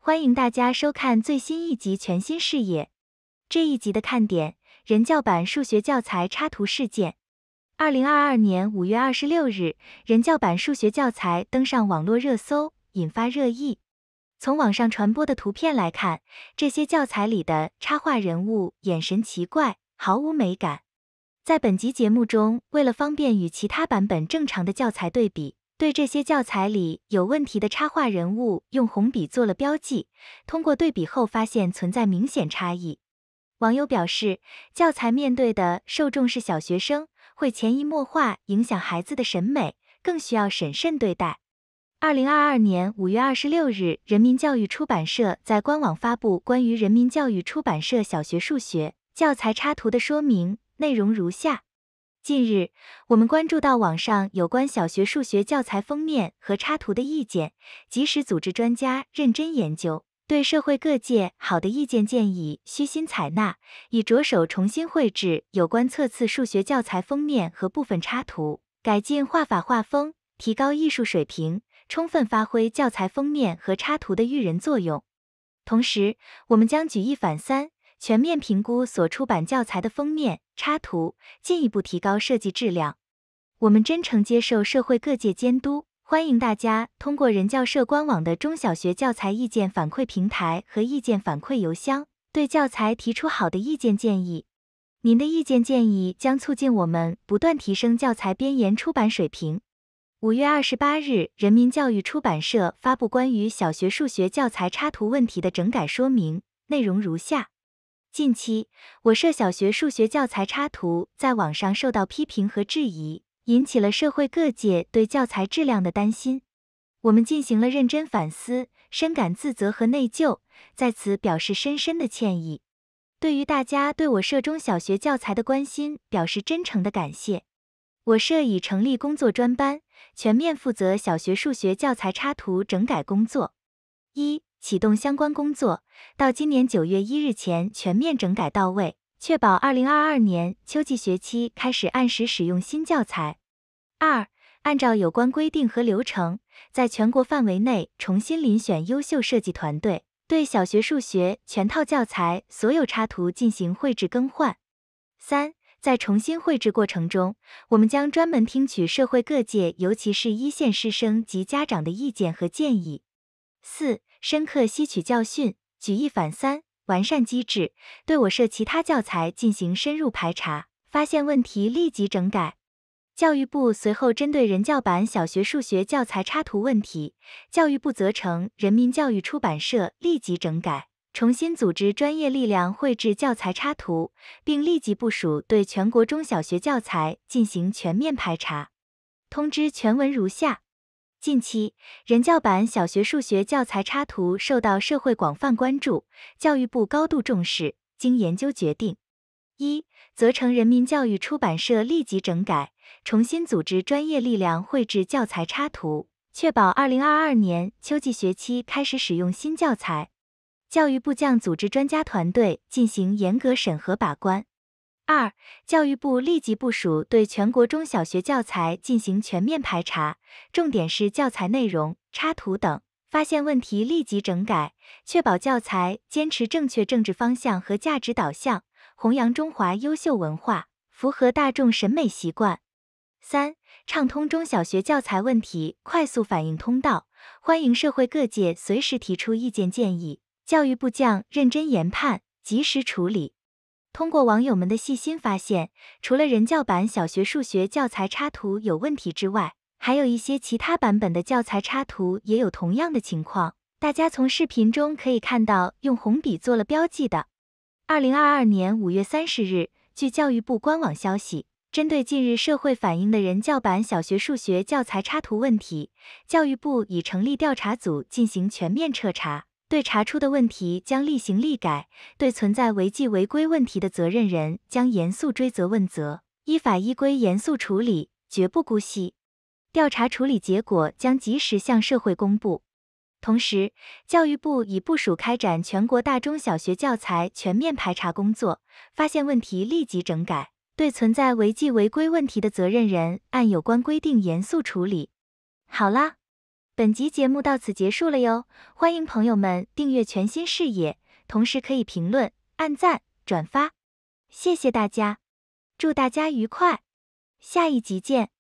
欢迎大家收看最新一集全新视野。这一集的看点：人教版数学教材插图事件。2022年5月26日，人教版数学教材登上网络热搜，引发热议。从网上传播的图片来看，这些教材里的插画人物眼神奇怪，毫无美感。在本集节目中，为了方便与其他版本正常的教材对比，对这些教材里有问题的插画人物用红笔做了标记，通过对比后发现存在明显差异。网友表示，教材面对的受众是小学生，会潜移默化影响孩子的审美，更需要审慎对待。2022年5月26日，人民教育出版社在官网发布关于人民教育出版社小学数学教材插图的说明，内容如下。近日，我们关注到网上有关小学数学教材封面和插图的意见，及时组织专家认真研究，对社会各界好的意见建议虚心采纳，以着手重新绘制有关册次数学教材封面和部分插图，改进画法画风，提高艺术水平，充分发挥教材封面和插图的育人作用。同时，我们将举一反三，全面评估所出版教材的封面、插图，进一步提高设计质量。我们真诚接受社会各界监督，欢迎大家通过人教社官网的中小学教材意见反馈平台和意见反馈邮箱，对教材提出好的意见建议。您的意见建议将促进我们不断提升教材编研出版水平。5月28日，人民教育出版社发布关于小学数学教材插图问题的整改说明，内容如下。近期，我社小学数学教材插图在网上受到批评和质疑，引起了社会各界对教材质量的担心。我们进行了认真反思，深感自责和内疚，在此表示深深的歉意。对于大家对我社中小学教材的关心，表示真诚的感谢。我社已成立工作专班，全面负责小学数学教材插图整改工作。1. 启动相关工作，到今年9月1日前全面整改到位，确保2022年秋季学期开始按时使用新教材。2. 按照有关规定和流程，在全国范围内重新遴选优秀设计团队，对小学数学全套教材所有插图进行绘制更换。3. 在重新绘制过程中，我们将专门听取社会各界，尤其是一线师生及家长的意见和建议。4. 深刻吸取教训，举一反三，完善机制，对我社其他教材进行深入排查，发现问题立即整改。教育部随后针对人教版小学数学教材插图问题，教育部责成人民教育出版社立即整改，重新组织专业力量绘制教材插图，并立即部署对全国中小学教材进行全面排查。通知全文如下。近期，人教版小学数学教材插图受到社会广泛关注，教育部高度重视，经研究决定：1. 责成人民教育出版社立即整改，重新组织专业力量绘制教材插图，确保2022年秋季学期开始使用新教材。教育部将组织专家团队进行严格审核把关。2. 教育部立即部署对全国中小学教材进行全面排查，重点是教材内容、插图等，发现问题立即整改，确保教材坚持正确政治方向和价值导向，弘扬中华优秀文化，符合大众审美习惯。3. 畅通中小学教材问题快速反映通道，欢迎社会各界随时提出意见建议，教育部将认真研判，及时处理。通过网友们的细心发现，除了人教版小学数学教材插图有问题之外，还有一些其他版本的教材插图也有同样的情况。大家从视频中可以看到用红笔做了标记的。2022年5月30日，据教育部官网消息，针对近日社会反映的人教版小学数学教材插图问题，教育部已成立调查组进行全面彻查。对查出的问题将立行立改，对存在违纪违规问题的责任人将严肃追责问责，依法依规严肃处理，绝不姑息。调查处理结果将及时向社会公布。同时，教育部已部署开展全国大中小学教材全面排查工作，发现问题立即整改，对存在违纪违规问题的责任人按有关规定严肃处理。好啦， 本集节目到此结束了哟，欢迎朋友们订阅全新视野，同时可以评论、按赞、转发，谢谢大家，祝大家愉快，下一集见。